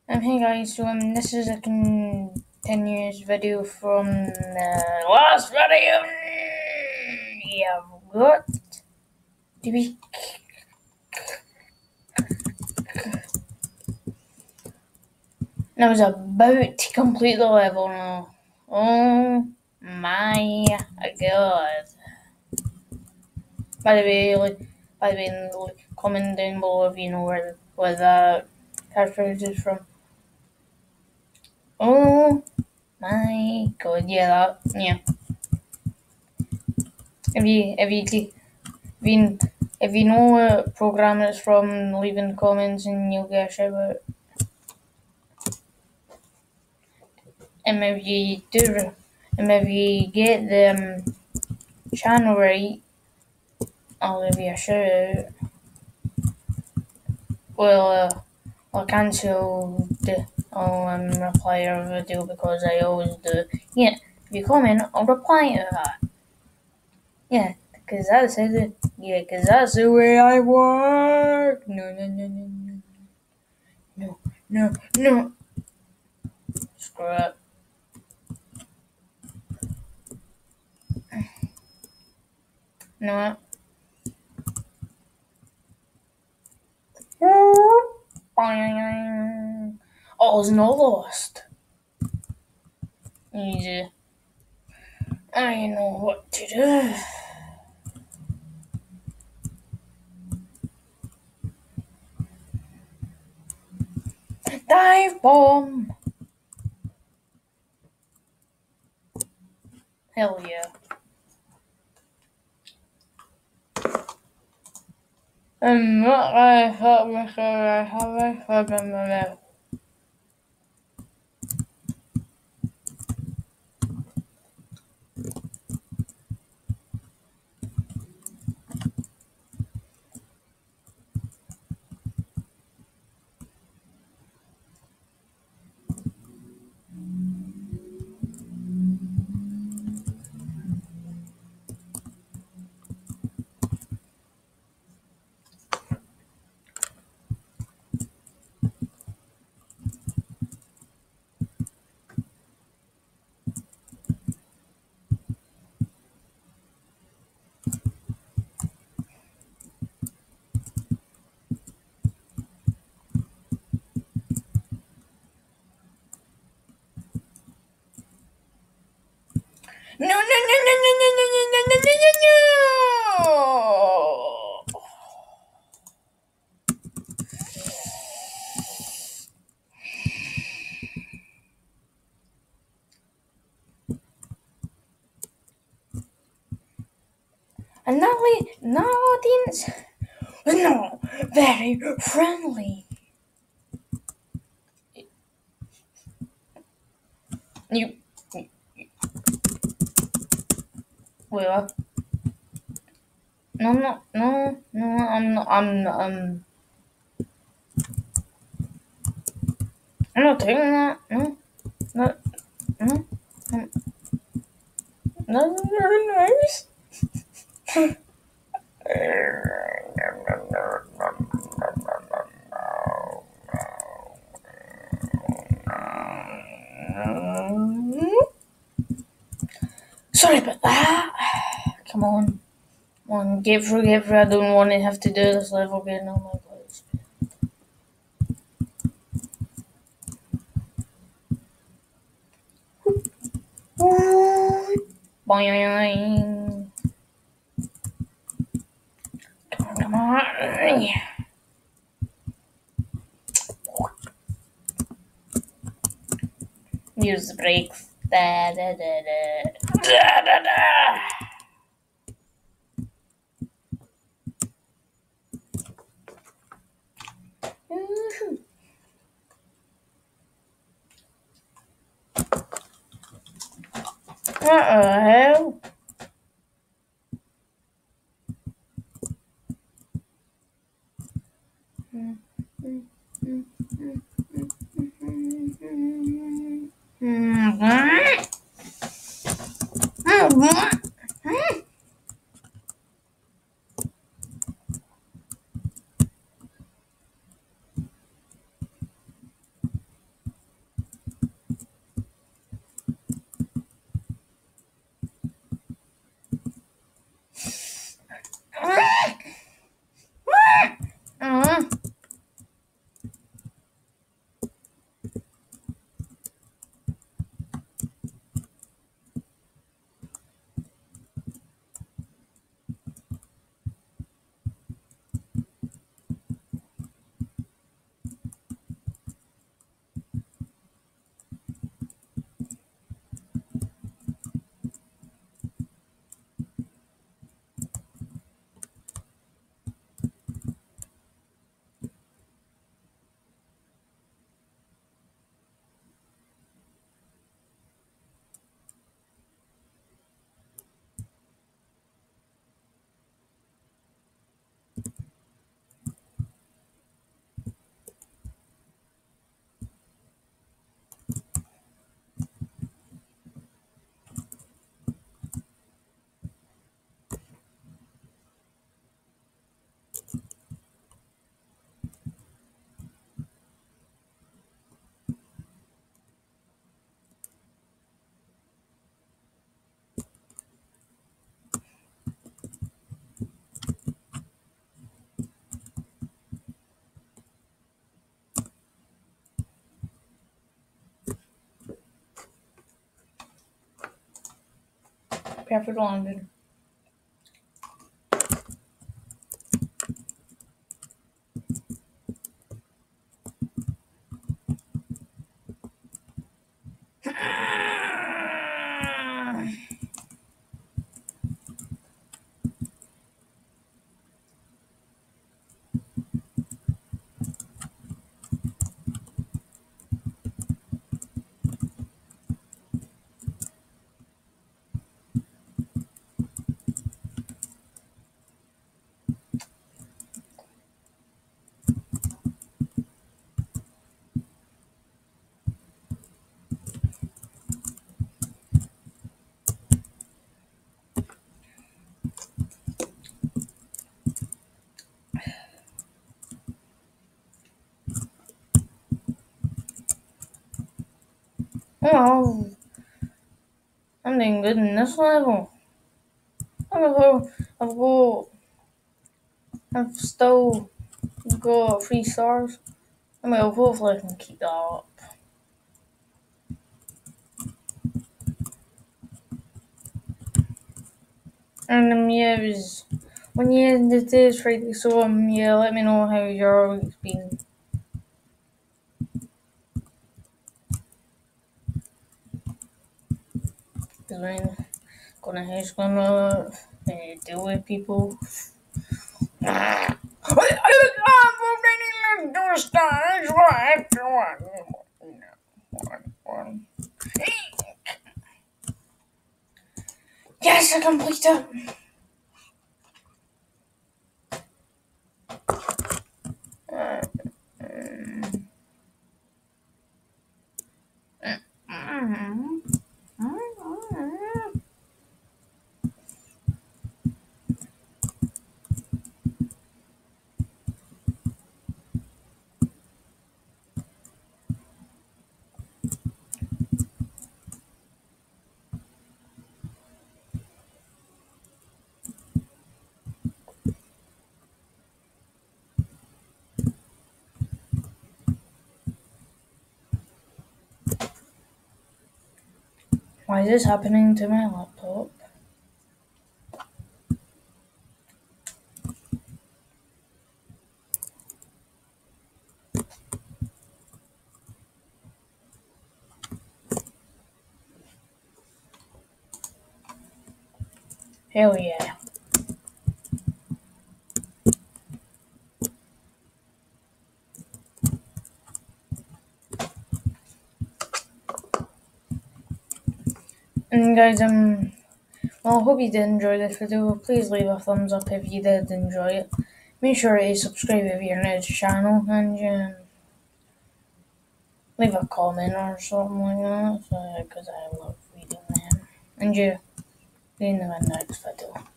Hey guys, this is a continuous video from the last video. Yeah, got to be. I was about to complete the level now. Oh my god! By the way, comment down below if you know where that catchphrase is from. Oh my god! Yeah. If you if you know what program it's from, leave in the comments and you'll get a shout out. And if you do, and if you get the channel right, I'll give you a shout out. I'll cancel I'll reply your video because I always do. Yeah, if you comment, I'll reply to that. Yeah, because that's the way I work. No. Screw it. You know what? All's not lost. Easy. I know what to do. Dive bomb! Hell yeah. I'm not gonna help myself. I have a club in my mouth. No! And that audience was not very friendly. You, well, no, I'm not doing that. No, no, that's very nice. Sorry about that. Come on, get through. I don't want to have to do this level again. Oh my god. Boing. Come on. Use the brakes. Da da da da. Da da da. What the hell? Perfect London. Oh, I'm doing good in this level. I've got, I've still got 3 stars. I mean, hopefully I can keep that up. And yeah, it was when you ended this Friday, so yeah, let me know how your week's been. Cause when gonna house gonna deal with people. I Yes, I completed it. Why is this happening to my laptop? Hell yeah. And guys, well, I hope you did enjoy this video. Please leave a thumbs up if you did enjoy it. Make sure to subscribe if you're new to the channel, and leave a comment or something like that, because I love reading them. And see you in the next video.